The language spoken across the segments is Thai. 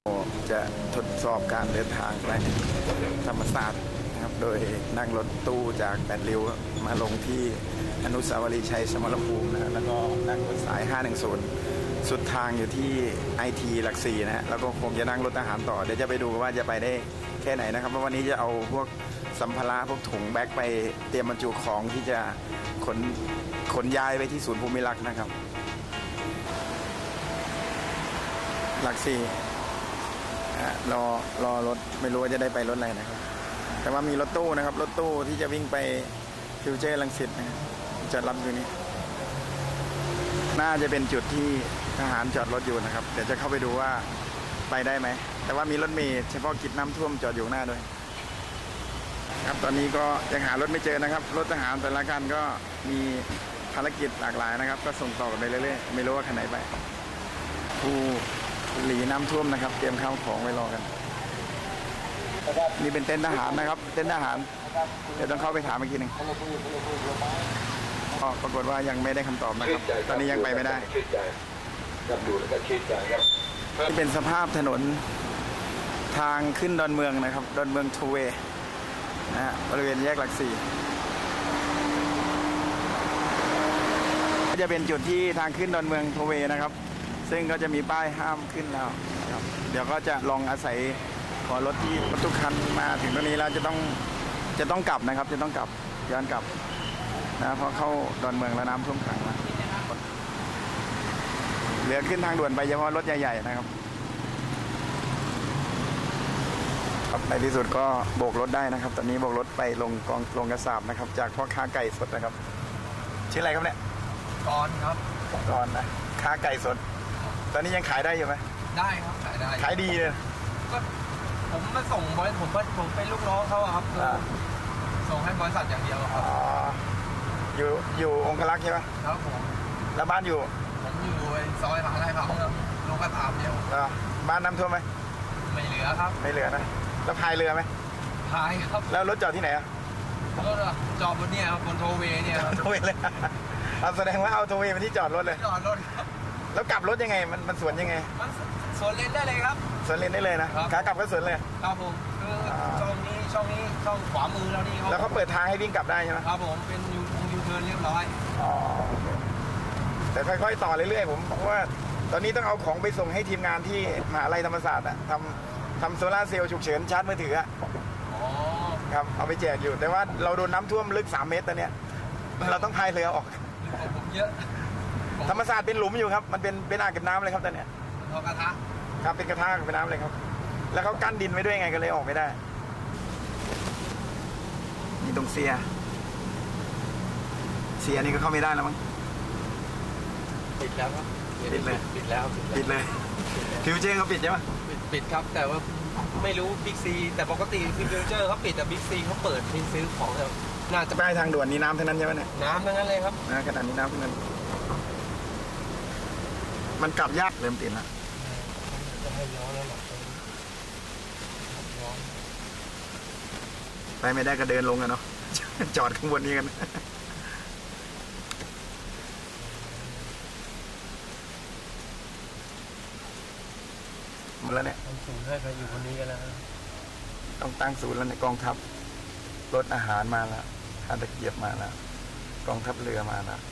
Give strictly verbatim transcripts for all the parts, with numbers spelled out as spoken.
จะทดสอบการเดินทางไปธรรมศาสตร์นะครับโดยนั่งรถตู้จากแปดริ้วมาลงที่อนุสาวรีย์ชัยสมรภูมินะแล้วก็นั่งรถสายห้าหนึ่งศูนย์สุดทางอยู่ที่ไอทีหลักสี่นะฮะแล้วก็คงจะนั่งรถทหารต่อเดี๋ยวจะไปดูว่าจะไปได้แค่ไหนนะครับเพราะวันนี้จะเอาพวกสัมภาระพวกถุงแบ็คไปเตรียมบรรจุของที่จะขนขนย้ายไปที่ศูนย์ภูมิรักษ์นะครับหลักสี่รอรอรถไม่รู้ว่าจะได้ไปรถอะไรนะครับแต่ว่ามีรถตู้นะครับรถตู้ที่จะวิ่งไปฟิวเจอร์รังสิตนะจอดรับอยู่นี่น่าจะเป็นจุดที่ทหารจอดรถอยู่นะครับเดี๋ยวจะเข้าไปดูว่าไปได้ไหมแต่ว่ามีรถเมล์เฉพาะกิจน้ำท่วมจอดอยู่หน้าด้วยครับตอนนี้ก็ยังหารถไม่เจอนะครับรถทหารแต่ละคันก็มีภารกิจหลากหลายนะครับก็ส่งต่อกันไปเรื่อยๆไม่รู้ว่าคันไหนไปผู้หลีน้ำท่วมนะครับเตรียมข้าวของไว้รอกันนี่เป็นเต็นท์ทหารนะครับเต็นท์ทหารเดี๋ยวต้องเข้าไปถามอีกทีหนึ่งปรากฏว่ายังไม่ได้คำตอบนะครับตอนนี้ยังไปไม่ได้นี่เป็นสภาพถนนทางขึ้นดอนเมืองนะครับดอนเมืองทูเวย์นะฮะบริเวณแยกหลักสี่ก็จะเป็นจุดที่ทางขึ้นดอนเมืองทูเวย์นะครับซึ่งก็จะมีป้ายห้ามขึ้นแล้วครับเดี๋ยวก็จะลองอาศัยขอรถที่รถทุกคันมาถึงตรงนี้แล้วจะต้องจะต้องกลับนะครับจะต้องกลับย้อนกลับนะเพราะเข้าดอนเมืองแล้วน้ำท่วมขังนะเหลือขึ้นทางด่วนไปเฉพาะรถใหญ่ๆนะครับครับในที่สุดก็โบกรถได้นะครับตอนนี้โบกรถไปลงกองลงกระสาบนะครับจากพ่อค้าไก่สดนะครับชื่ออะไรครับเนี่ยกอนครับกอนนะค้าไก่สดตอนนี้ยังขายได้อยู่ไหมได้ครับขายได้ขายดีเลยก็ผมมาส่งบริษัทผมผมเป็นลูกน้องเขาครับส่งให้บริษัทอย่างเดียวครับอ๋ออยู่อยู่องคลักษ์ใช่ไหมครับผมแล้วบ้านอยู่ผมอยู่ซอยมหาลัยครับลงกระถางเดียวบ้านน้ำท่วมไหมไม่เหลือครับไม่เหลือนะแล้วพายเรือไหมพายครับแล้วรถจอดที่ไหนอ่ะรถจอดบนเนี่ยครับบนโทเวเนี่ยโทเวเลยเอาแสดงว่าเอาโทเวเป็นที่จอดรถเลยจอดรถแล้วกลับรถยังไงมันมันสวนยังไงมันสวนเลนได้เลยครับสวนเลนได้เลยนะขากลับก็สวนเลยครับผมคือช่องนี้ช่องนี้ช่องขวามือเรานี่เขาแล้วเขาเปิดทางให้วิ่งกลับได้ใช่ไหมครับผมเป็นยูยูเทิร์นเรียบร้อยอ๋อแต่ค่อยๆต่อเรื่อยๆผมเพราะว่าตอนนี้ต้องเอาของไปส่งให้ทีมงานที่มหาลัยธรรมศาสตร์อะทำทำโซล่าเซลล์ฉุกเฉินชาร์จมือถืออะครับเอาไปแจกอยู่แต่ว่าเราโดนน้ำท่วมลึกสามเมตรตอนเนี้ยเราต้องพายเรือออกผมเยอะธรรมศาสตร์เป็นหลุมอยู่ครับมันเป็นเป็นอ่างเก็บน้ำเลยครับตอนเนี้ยกระทะครับเป็นกระทะเป็นน้ำเลยครับแล้วเขากั้นดินไว้ด้วยไงก็เลยออกไม่ได้นี่ตรงเสียเสียนี่ก็เข้าไม่ได้แล้วมั้งปิดแล้วครับปิดเลยปิดแล้วปิดเลยฟิวเจอร์เขาปิดใช่ไหมปิดครับแต่ว่าไม่รู้บิ๊กซีแต่ปกติฟิวเจอร์เขาปิดแต่บิ๊กซีเขาเปิดที่ซื้อของแล้วน่าจะไปทางด่วนนี้น้ำทั้งนั้นใช่ไหมเนี่ยน้ำทั้งนั้นเลยครับนะขนาดนี้น้ำทั้งนั้นมันกลับยากเริ่มติดแล้วจะให้ย้อนแล้วหรอไปไม่ได้ก็เดินลงกันเนาะจอดข้างบนนี้กันหมดแล้วเนี่ยต้องศูนย์ให้ใครอยู่คนนี้กันแล้วต้องตั้งศูนย์แล้วในกองทัพรถอาหารมาแล้วทานตะเกียบมาแล้วกองทัพเรือมาแล้ว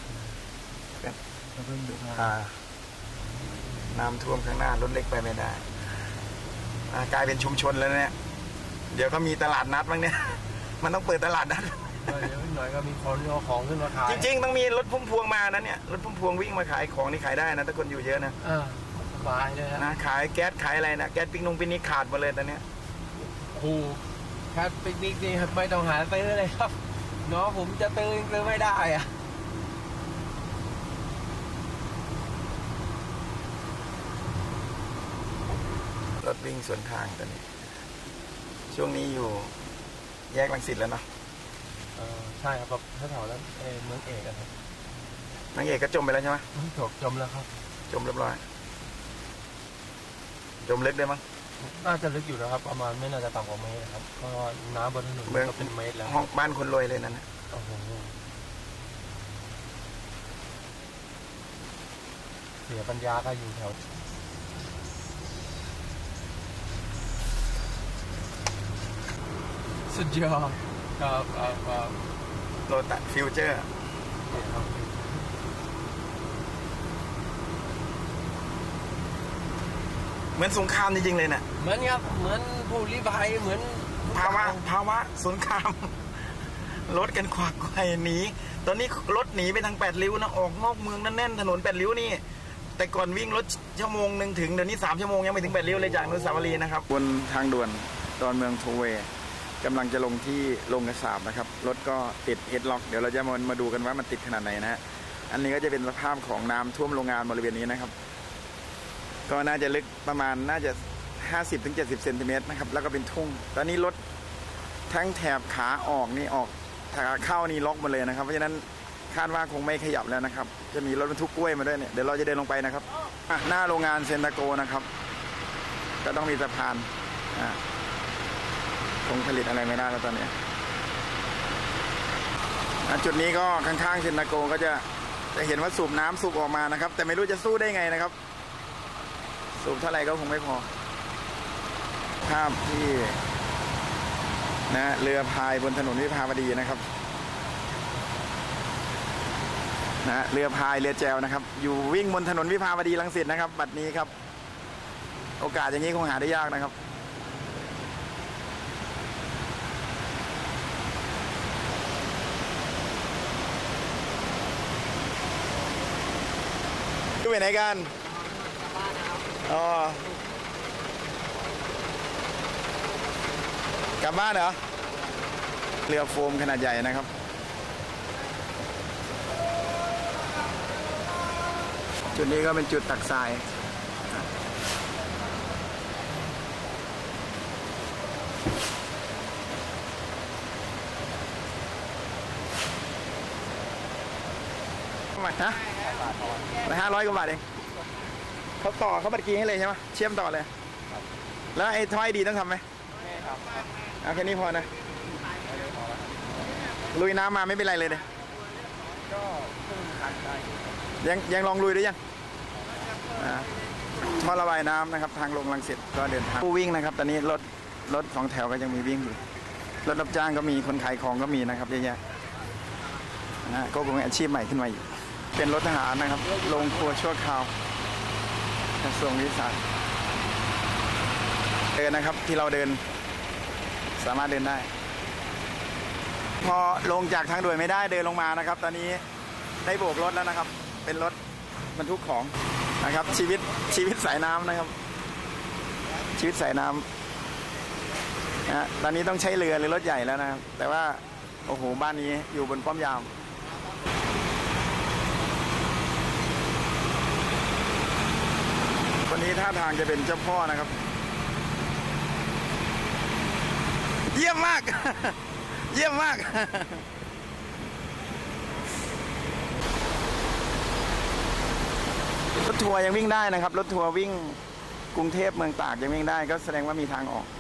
พาน้ำท่วมข้างหน้ารถเล็กไปไม่ได้กลายเป็นชุมชนแล้วเนี่ยเดี๋ยวก็มีตลาดนัดบ้างเนี่ยมันต้องเปิดตลาดนัดเดี๋ยวหน่อยก็มีคนเอาของขึ้นมาขายจริงๆต้องมีรถพุ่มพวงมานะเนี่ยรถพุ่มพวงวิ่งมาขายของนี่ขายได้นะถ้าคนอยู่เยอะนะสบายเลยนะขายแก๊สขายอะไรนะแก๊สปิกนุ่งปิกนิกขาดหมดเลยตอนเนี้ยโอ้แก๊สปิกนิกนี่ไม่ต้องหาซื้อเลยครับเนาะผมจะซื้อซื้อไม่ได้อะรถวิ่งสวนทางตอนนี้ช่วงนี้อยู่แยกรังสิตแล้วเนาะเออใช่ครับถ้าแถวนั้นเอเมืองเอกครับนางเอกก็จมไปแล้วใช่ไหมจมจมแล้วครับจมเรียบร้อยจมลึกได้มั้งน่าจะลึกอยู่นะครับประมาณไม่น่าจะต่ำกว่าเมตรครับก็น้ำบนถนนก็เป็นเมตรแล้วห้องบ้านคนรวยเลยนั่นนะโอ้โหเสียปัญญาก็อยู่แถวสุดยอดครับครับครับโลตัสฟิวเจอร์เหมือนสงครามจริงๆเลยเนี่ยเหมือนครับเหมือนผู้ลี้ภัยเหมือนภาวะภาวะสงครามรถกันขวักไขว่หนีตอนนี้รถหนีไปทางแปดริ้วนะออกนอกเมืองนั่นแน่นถนนแปดริ้วนี่แต่ก่อนวิ่งรถชั่วโมงหนึ่งถึงเดี๋ยวนี้สามชั่วโมงยังไม่ถึงแปดริ้วเลยจากอนุสาวรีย์นะครับบนทางด่วนดอนเมืองโทเวย์กำลังจะลงที่ลงกระสาบนะครับรถก็ติดเฮดล็อกเดี๋ยวเราจะมามาดูกันว่ามันติดขนาดไหนนะฮะอันนี้ก็จะเป็นสภาพของน้ำท่วมโรงงานบริเวณนี้นะครับก็น่าจะลึกประมาณน่าจะ ห้าสิบถึงเจ็ดสิบ เซนติเมตรนะครับแล้วก็เป็นทุ่งตอนนี้รถทั้งแถบขาออกนี่ออกขาเข้านี่ล็อกหมดเลยนะครับเพราะฉะนั้นคาดว่าคงไม่ขยับแล้วนะครับจะมีรถบรรทุกกล้วยมาด้วยเนี่ยเดี๋ยวเราจะเดินลงไปนะครับหน้าโรงงานเซนตาโกนะครับก็ต้องมีสะพานอ่าคงผลิตอะไรไม่ได้แล้วตอนนี้จุดนี้ก็ข้างๆเซนตาโกก็จะจะเห็นว่าสูบน้ำสูบออกมานะครับแต่ไม่รู้จะสู้ได้ไงนะครับสูบเท่าไหร่ก็คงไม่พอภาพที่นะเรือพายบนถนนวิภาวดีนะครับนะเรือพายเรือแจวนะครับอยู่วิ่งบนถนนวิภาวดีรังสิตนะครับบัดนี้ครับโอกาสอย่างนี้คงหาได้ยากนะครับดูไปไหนกันอ๋อกลับบ้านเหรอเรือโฟมขนาดใหญ่นะครับจุดนี้ก็เป็นจุดตักทรายทำไมฮะร้อยห้าร้อยกว่าบาทเองเขาต่อเขาบัตรกีให้เลยใช่ไหมเชื่อมต่อเลยแล้วไอ้ถ้อยดีต้องทำไหมไม่ครับเอาแค่นี้พอนะลุยน้ำมาไม่เป็นไรเลยเนี่ยก็ยังยังลองลุยได้ยังท่อระบายน้ำนะครับทางลงรังสิตก็เดินทางผู้วิ่งนะครับตอนนี้รถรถสองแถวก็ยังมีวิ่งอยู่รถรับจ้างก็มีคนขายของก็มีนะครับเยอะแยะนะก็คงอาชีพใหม่ขึ้นมาอยู่เป็นรถทหารนะครับลงครัวชั่วคราวกระทรวงวิทยาศาสตร์เดินนะครับที่เราเดินสามารถเดินได้พอลงจากทางด่วนไม่ได้เดินลงมานะครับตอนนี้ได้โบกรถแล้วนะครับเป็นรถบรรทุกของนะครับชีวิตชีวิตสายน้ำนะครับชีวิตสายน้ำนะตอนนี้ต้องใช้เรือหรือรถใหญ่แล้วนะครับแต่ว่าโอ้โหบ้านนี้อยู่บนป้อมยามคนนี้ท่าทางจะเป็นเจ้าพ่อนะครับเยี่ยมมาก เยี่ยมมากรถทัวร์ยังวิ่งได้นะครับรถทัวร์วิ่งกรุงเทพเมืองตากยังวิ่งได้ก็แสดงว่ามีทางออก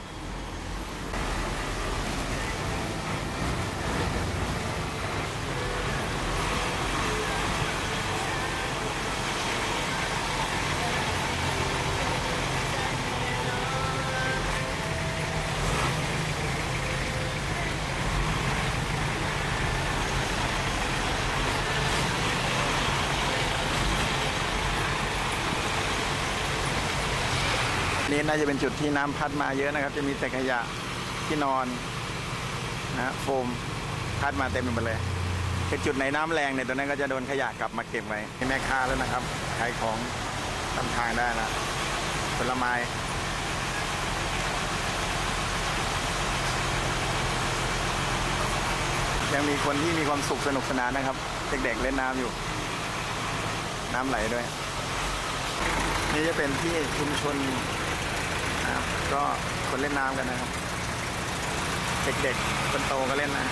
นี่น่าจะเป็นจุดที่น้ำพัดมาเยอะนะครับจะมีแต่ขยะที่นอนนะโฟมพัดมาเต็มไปหมดเลยคือจุดไหนน้ำแรงเนี่ยตัวนั้นก็จะโดนขยะกลับมาเก็บไว้ที่แม่ค้าแล้วนะครับขายของทำทางได้แล้วผลไม้ยังมีคนที่มีความสุขสนุกสนานนะครับเด็กๆเล่นน้ำอยู่น้ำไหลด้วยนี่จะเป็นที่ชุมชนนะครับก็คนเล่นน้ำกันนะครับเด็กๆคนโตก็เล่นนะ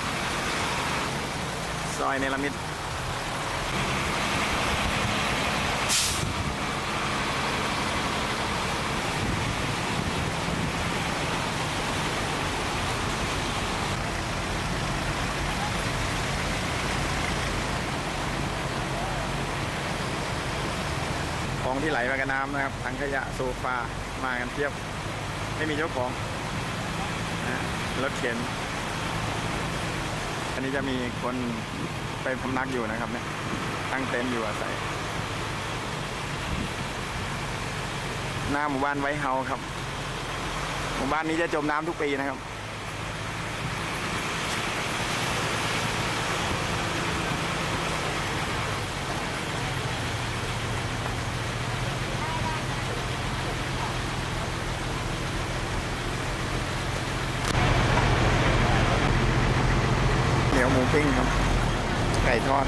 ซอยเนรมิตของที่ไหลมากับน้ำนะครับถังขยะโซฟามากันเทียบไม่มีเจ้าของรถเข็นนนี้จะมีคนไปพำนักอยู่นะครับเนี่ยตั้งเต็นท์อยู่อาศัยหน้าหมู่บ้านไวท์เฮาส์ครับหมู่บ้านนี้จะจมน้ำทุกปีนะครับเหนียวหมูปิ้งครับไก่ทอด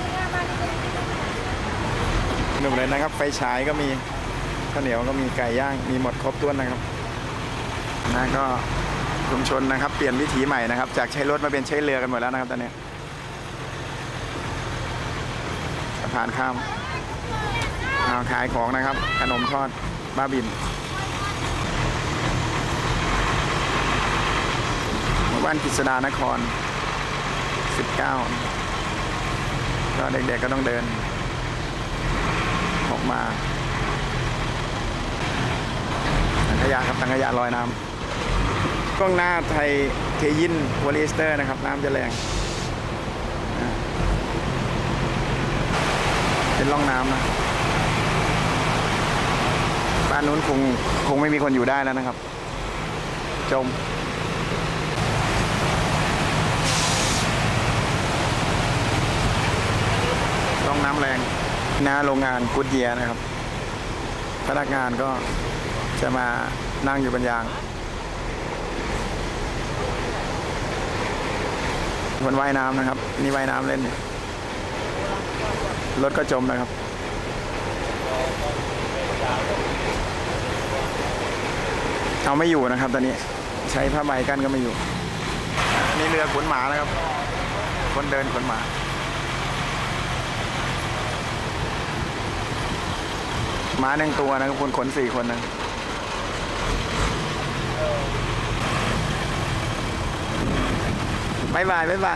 หนุ่มเลยนะครับไฟฉายก็มีข้าวเหนียวก็มีไก่ย่างมีหมดครบถ้วนนะครับนะก็ชุมชนนะครับเปลี่ยนวิถีใหม่นะครับจากใช้รถมาเป็นใช้เรือกันหมดแล้วนะครับตอนนี้สะพานข้ามเอาขายของนะครับขนมทอดบ้าบินหมู่บ้านกฤษดานครสิบเก้าก็เด็กๆก็ต้องเดินออกมาถังขยะครับถังขยะลอยน้ำกล้องหน้าไทยเทยินวอลิสเตอร์นะครับน้ำจะแรงเป็นร่องน้ำนะบ้านนู้นคงคงไม่มีคนอยู่ได้แล้วนะครับจมร่องน้ำแรงหน้าโรงงานกุดเยียนะครับพนักงานก็จะมานั่งอยู่บนยางบนว่ายน้ำนะครับนี่ว่ายน้ำเล่นรถก็จมนะครับเอาไม่อยู่นะครับตอนนี้ใช้ผ้าใบกั้นก็ไม่อยู่อันนี้เรือขนหมานะครับคนเดินขนหมาหมาหนึ่งตัวนะครับคนขนสี่คนนะบายบายบายบาย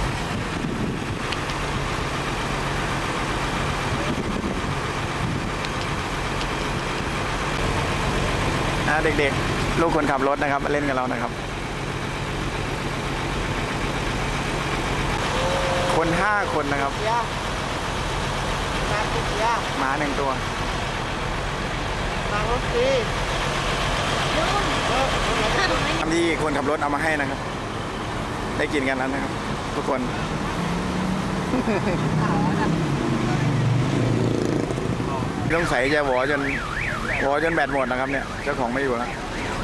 เด็กๆลูกคนขับรถนะครับมาเล่นกับเรานะครับคนห้าคนนะครับหมาหนึ่งตัวทำที่คนขับรถเอามาให้นะครับได้กินกันแล้วนะครับทุกคนต้องใส่จะหวอจนหวอจนแบตหมดนะครับเนี่ยเจ้าของไม่อยู่แล้ว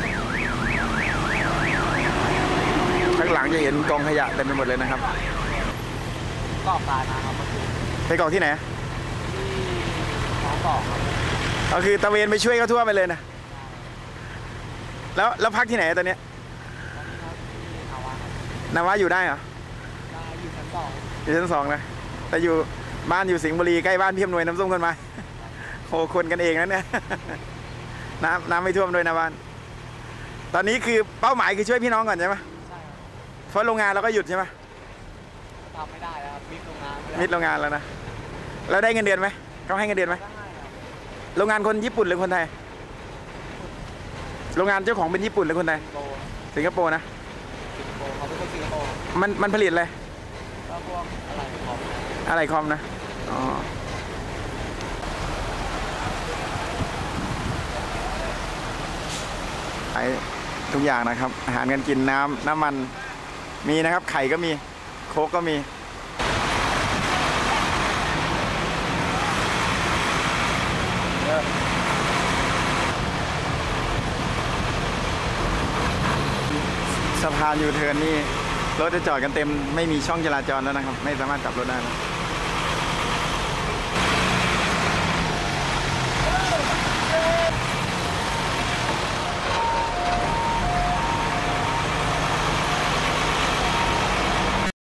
ข้างหลังจะเห็นกองขยะเต็มไปหมดเลยนะครับกอกการนะครับไปกอกที่ไหนที่น้องกอกครับก็คือตะเวนไปช่วยเขาทั่วไปเลยนะแล้วแล้วพักที่ไหนตอนเนี้ยนาวาอยู่ได้เหรออยู่ชั้นสองอยู่ชั้นสองนะแต่อยู่บ้านอยู่สิงห์บุรีใกล้บ้านพี่อำนวยน้ำส้มคนมาโหคนกันเองนะเนี่ยน้ำน้ำไม่ท่วมด้วยนะบ้านตอนนี้คือเป้าหมายคือช่วยพี่น้องก่อนใช่ไหมใช่เพราะโรงงานเราก็หยุดใช่ไหมทำไม่ได้แล้วมิดโรงงานมิดโรงงานแล้วนะเราได้เงินเดือนไหมเขาให้เงินเดือนไหมโรงงานคนญี่ปุ่นหรือคนไทยโรงงานเจ้าของเป็นญี่ปุ่นหรือคนไทยสิงคโปร์นะเขาเป็นคนสิงคโปร์มันมันผลิตอะไรก็พวกอะไรคอมอะไรคอมนะอ๋อขายทุกอย่างนะครับอาหารการกินน้ำน้ำมันมีนะครับไข่ก็มีโค้กก็มีสะพานยูเทิร์นนี่รถจะจอดกันเต็มไม่มีช่องจราจรแล้วนะครับไม่สามารถกลับรถได้แล้ว